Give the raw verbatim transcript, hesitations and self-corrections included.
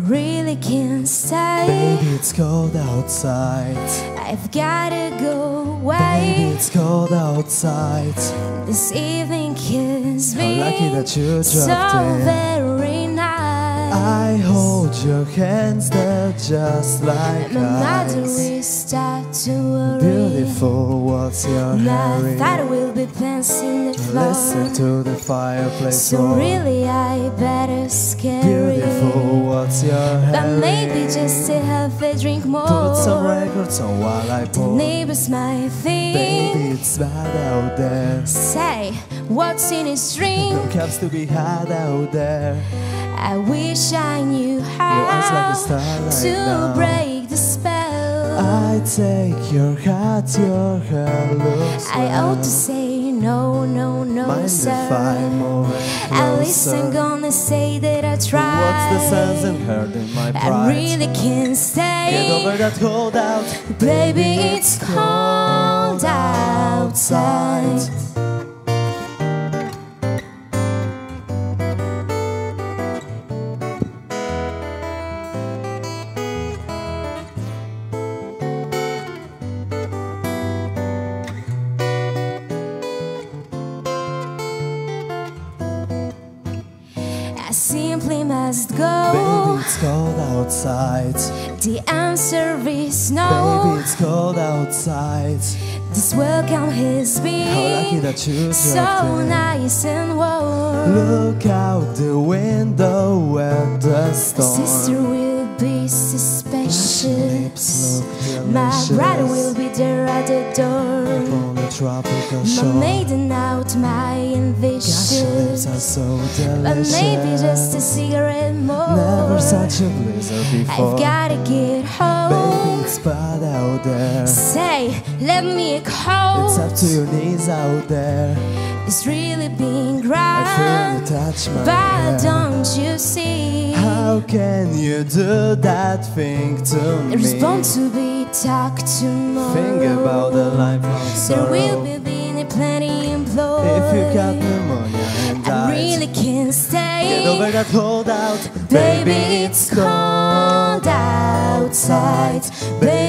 really can't stay. Baby, it's cold outside. I've gotta go away. Baby, it's cold outside. This evening has How been lucky that you so dropped in. very nice. I hold your hands, they're just like My mother ice. will start to worry. Beautiful, what's your My hurry? father will be dancing the floor. Listen to the fireplace So roar. really I better scare Beautiful, you. what's your hurry? But maybe just to have a drink more. Put some records on while I The pour. neighbors might think, Baby, it's bad out there. say, what's in his No drink? cups to be had out there. I wish I knew eyes like a how starlight to now. break the spell. I take your hat, your hair looks I well. ought to say no, no, no, Mind sir. if I move At least I'm closer? gonna say that I tried. What's the sense in hurting my I pride? really can't stay. Get over that cold out. Baby, it's cold outside. I simply must go. Baby, it's cold outside. The answer is no. Baby, it's cold outside. This welcome has How lucky been that you so dropped in. nice and warm. Look out the window at the My storm. sister will be suspicious. Lips look My delicious. brother will be there at the door. On a tropical My shore. maiden out my Gosh, your lips ambitious. are so But delicious. maybe just a cigarette more. Never such a blizzard before. I've gotta get home. Baby, it's bad out there. Say, let me cold. It's up to your knees out there. It's really been I feel grand. you touch my But hair. don't you see? How can you do that thing to There's me? bound to be talk tomorrow. Think about the lifelong There will sorrow. be been plenty employed. If you got pneumonia and I died, really can't stay. get over that hold out. Baby, it's cold outside. Baby,